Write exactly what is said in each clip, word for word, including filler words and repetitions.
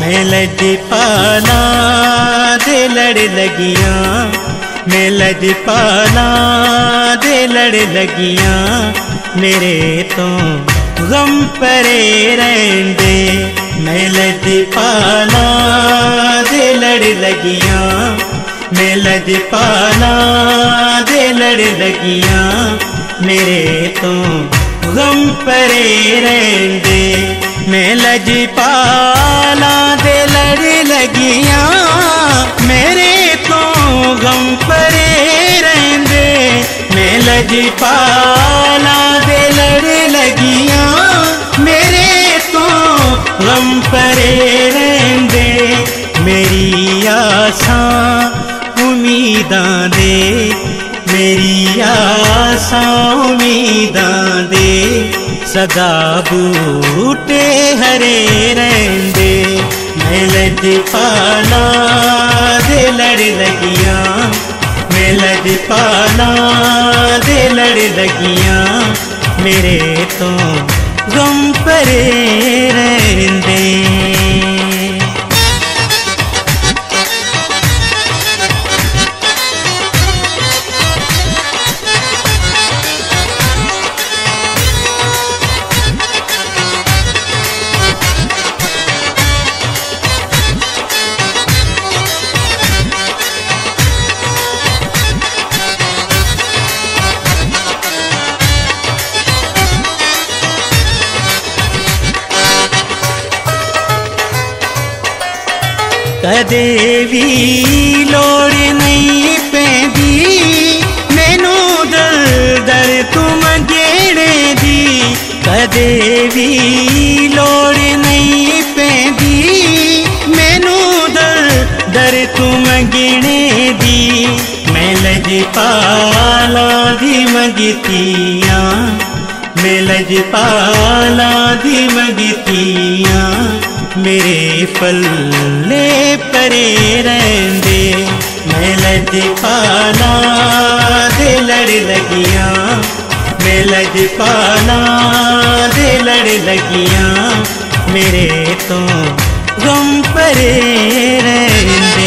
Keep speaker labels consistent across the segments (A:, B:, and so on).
A: मैं लजपाला दे लड़ लगियां, मैं लजपाला दे लड़ लगियां, मेरे तो गम परे रहंदे। मैं लजपाला दे लड़ लगियां, मैं लजपाला दे लड़ लगियां, मेरे तो गम परे रहंदे। मैं लजपाला दे लड़ लगियां, मेरे तो गम परे रहंदे। मैं लजपाला दे लड़ लगियां, मेरे तो गम परे रहंदे। मेरी आसां उम्मीदां दे, मेरी आसां उम्मीदां दे, सदा बूटे हरे रहंदे। मैं लजपाला दे लड़ लगियां, मैं लजपाला दे लड़ लगियां, मेरे तो गम परे रहंदे। कदे भी लोड़ नहीं पैंदी मैनू दर दर तुम गेड़े दी। कदे भी लोड़ नहीं पैंदी मैनू दर दर तुम गेड़े दी। मैं लजपाला दी मंगतियां, मैं लजपाला दी मंगतियां, मेरे पल्ले परे रहंदे। मैं लजपाला दे लड़ लगियां, मैं लजपाला दे लड़ लगियां, मेरे तो गम परे रहंदे।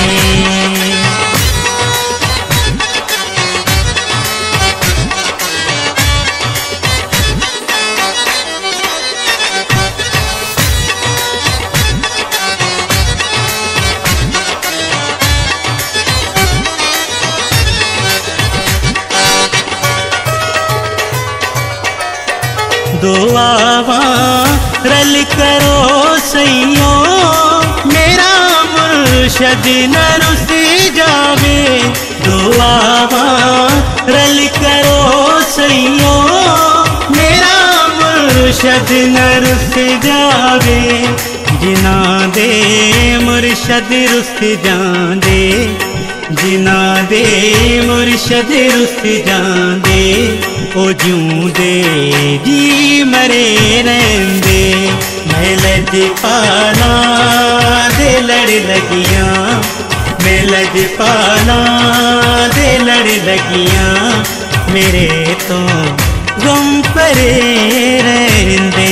A: दुआवां रल करो सैयो, मेरा मुर्शद न रुस जावे। दुआवां रल करो सैयो, मेरा मुर्शद न रुस जावे। जिना दे मुर्शद रुस जांदे, जिना दे मुर्शद रुस जांदे, ओ जूंदे जी मरे रहंदे। मैं लजपाला दे लड़ लगियां, मैं लजपाला दे लड़ लगियां, मेरे तो गम परे रहंदे।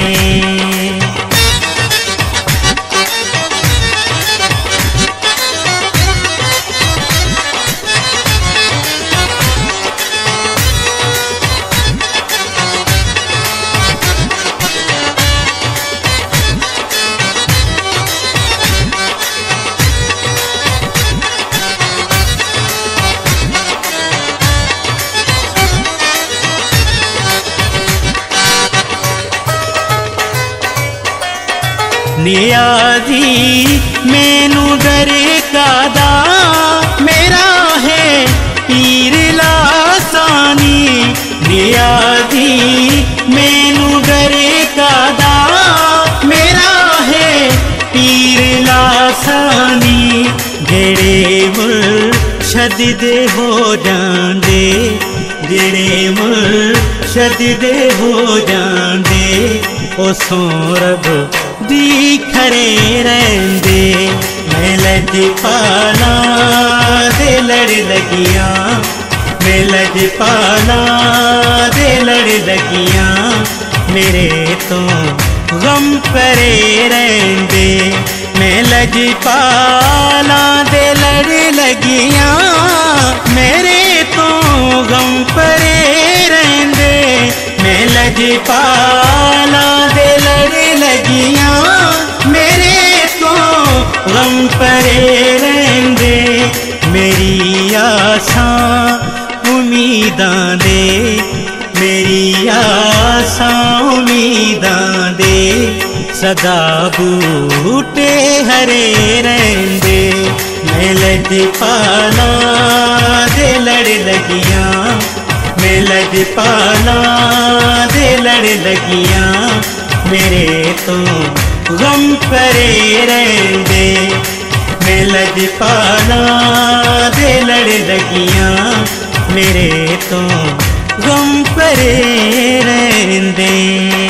A: नियाजी मैनू डरे कादा, मेरा है पीर लासानी। नियाजी मैनू डरे कादा, मेरा है पीर लासानी। जेड़े मुर्शद दे हो जांदे, जेड़े मुर्शद दे हो जांदे, ओ सोरब दी खरे रहंदे। मैं लजपाला दे लड़ लगियां, मैं लजपाला दे लड़ लगियां, मेरे तो गम परे रहंदे। मैं लजपाला दे लड़ लगियां मेरे तो गम परे रहंदे। मैं लजपाला दे लड़ लगियां मेरे तो गम परे रहंदे। मेरी आसां उम्मीदां दे मेरी आसां उम्मीदां दे सदा बूटे हरे रहंदे। मैं लजपाला दे लड़ लगियां मैं लजपाला दे लड़ लगियां मेरे तो गम परे रहंदे। मैं लजपाला दे लड़ लगियां मेरे तो गम परे रहंदे।